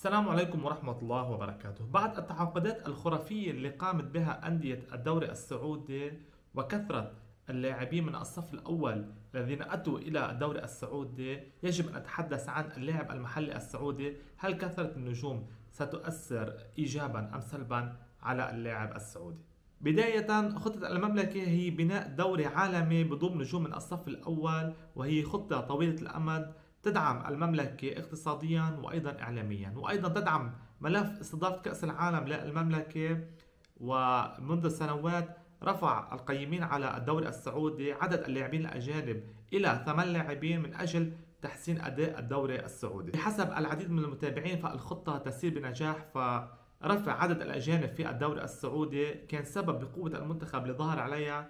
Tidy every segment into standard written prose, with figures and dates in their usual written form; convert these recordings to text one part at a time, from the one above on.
السلام عليكم ورحمة الله وبركاته. بعد التعاقدات الخرافية اللي قامت بها أندية الدوري السعودي وكثرة اللاعبين من الصف الأول الذين أتوا إلى الدوري السعودي، يجب أن نتحدث عن اللاعب المحلي السعودي. هل كثرة النجوم ستؤثر إيجابا أم سلبا على اللاعب السعودي؟ بداية، خطة المملكة هي بناء دوري عالمي بضم نجوم من الصف الأول، وهي خطة طويلة الأمد تدعم المملكة اقتصاديا وأيضا إعلاميا، وأيضا تدعم ملف استضافة كأس العالم للمملكة. ومنذ سنوات رفع القيمين على الدوري السعودي عدد اللاعبين الأجانب إلى 8 لاعبين من أجل تحسين أداء الدوري السعودي. بحسب العديد من المتابعين فالخطة تسير بنجاح، فرفع عدد الأجانب في الدوري السعودي كان سبب بقوة المنتخب اللي ظهر عليها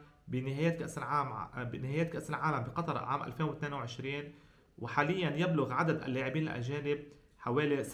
بنهاية كأس العالم بقطر عام 2022. وحاليا يبلغ عدد اللاعبين الأجانب حوالي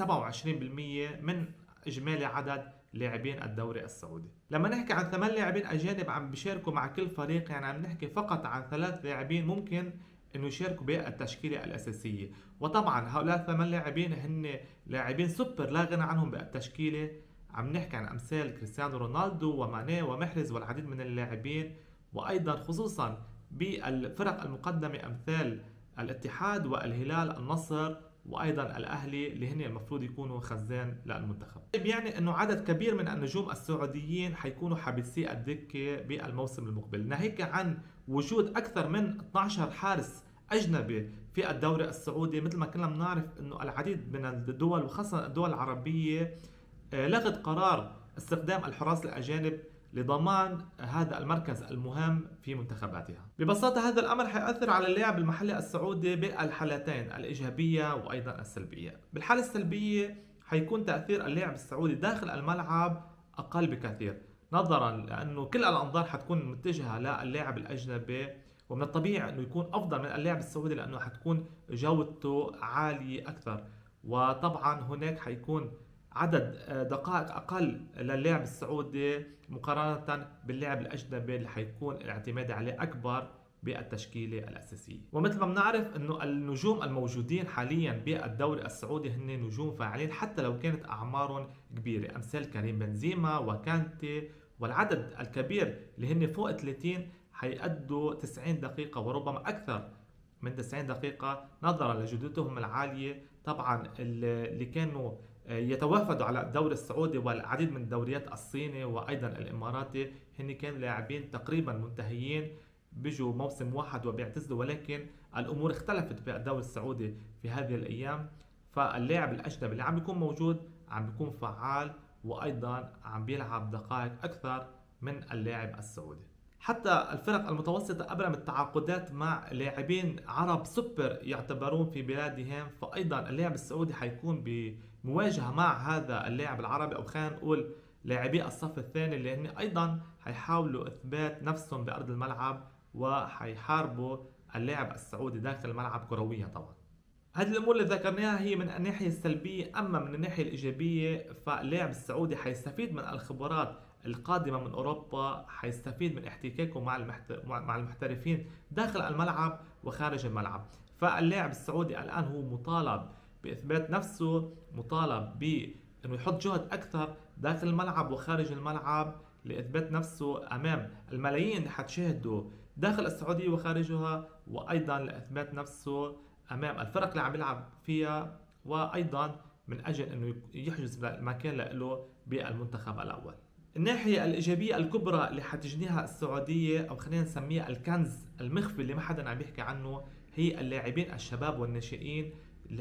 27% من إجمالي عدد لاعبين الدوري السعودي. لما نحكي عن 8 لاعبين أجانب عم بيشاركوا مع كل فريق، يعني عم نحكي فقط عن 3 لاعبين ممكن انه يشاركوا بالتشكيله الاساسيه. وطبعا هؤلاء 8 لاعبين هن لاعبين سوبر لا غنى عنهم بالتشكيله. عم نحكي عن امثال كريستيانو رونالدو وماني ومحرز والعديد من اللاعبين، وايضا خصوصا بالفرق المقدمه امثال الاتحاد والهلال النصر وايضا الاهلي اللي هن المفروض يكونوا خزان للمنتخب. يعني انه عدد كبير من النجوم السعوديين حيكونوا حابسي الدكه بالموسم المقبل، ناهيك عن وجود اكثر من 12 حارس اجنبي في الدوري السعودي. مثل ما كنا بنعرف انه العديد من الدول وخاصه الدول العربيه لغت قرار استخدام الحراس الاجانب لضمان هذا المركز المهم في منتخباتها. ببساطة هذا الأمر حيأثر على اللاعب المحلي السعودي بالحالتين الإيجابية وأيضا السلبية. بالحالة السلبية حيكون تأثير اللاعب السعودي داخل الملعب أقل بكثير، نظرا لأنه كل الأنظار حتكون متجهة للاعب الأجنبي، ومن الطبيعي أنه يكون أفضل من اللاعب السعودي لأنه حتكون جودته عالية أكثر. وطبعا هناك حيكون عدد دقائق أقل للاعب السعودي مقارنة باللاعب الأجنبي اللي حيكون الاعتماد عليه أكبر بالتشكيلة الأساسية. ومثل ما بنعرف أنه النجوم الموجودين حاليا بالدوري السعودي هن نجوم فاعلين حتى لو كانت أعمارهم كبيرة، أمثال كريم بنزيما وكانتي والعدد الكبير اللي هن فوق 30 حيأدوا 90 دقيقة وربما أكثر من 90 دقيقة نظرا لجودتهم العالية. طبعا اللي كانوا يتوافدوا على الدوري السعودي والعديد من الدوريات الصيني وايضا الاماراتي هن كانوا لاعبين تقريبا منتهيين، بيجوا موسم واحد وبيعتزلوا. ولكن الامور اختلفت بالدوري السعودي في هذه الايام، فاللاعب الاجنبي اللي عم بيكون موجود عم بيكون فعال وايضا عم بيلعب دقائق اكثر من اللاعب السعودي. حتى الفرق المتوسطة أبرمت تعاقدات مع لاعبين عرب سوبر يعتبرون في بلادهم، فأيضا اللاعب السعودي حيكون بمواجهة مع هذا اللاعب العربي، أو خلينا نقول لاعبي الصف الثاني اللي هن أيضا حيحاولوا إثبات نفسهم بأرض الملعب وحيحاربوا اللاعب السعودي داخل الملعب كرويا. طبعا هذه الامور اللي ذكرناها هي من الناحيه السلبيه. اما من الناحيه الايجابيه فاللاعب السعودي حيستفيد من الخبرات القادمه من اوروبا، حيستفيد من احتكاكه مع المحترفين داخل الملعب وخارج الملعب. فاللاعب السعودي الان هو مطالب باثبات نفسه، مطالب بانه يحط جهد اكثر داخل الملعب وخارج الملعب لاثبات نفسه امام الملايين اللي حتشاهده داخل السعوديه وخارجها، وايضا لاثبات نفسه امام الفرق اللي عم يلعب فيها، وايضا من اجل انه يحجز مكان له بالمنتخب الاول. الناحية الإيجابية الكبرى اللي حتجنيها السعودية، أو خلينا نسميها الكنز المخفي اللي ما حدا عم يحكي عنه، هي اللاعبين الشباب والناشئين اللي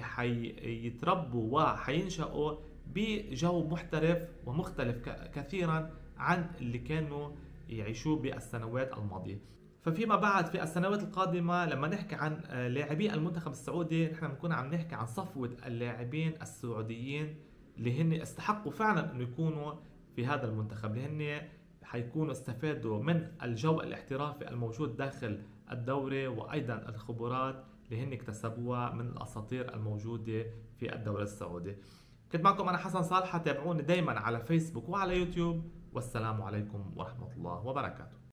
حيتربوا وحينشأوا بجو محترف ومختلف كثيرا عن اللي كانوا يعيشوه بالسنوات الماضية. ففيما بعد في السنوات القادمة لما نحكي عن لاعبي المنتخب السعودي، نحن بنكون عم نحكي عن صفوة اللاعبين السعوديين اللي هن استحقوا فعلا انه يكونوا في هذا المنتخب، لأن حيكونوا استفادوا من الجو الاحترافي الموجود داخل الدوري وأيضا الخبرات اللي هن اكتسبوها من الأساطير الموجودة في الدوري السعودي. كنت معكم أنا حسن صالحة، تابعوني دايما على فيسبوك وعلى يوتيوب، والسلام عليكم ورحمة الله وبركاته.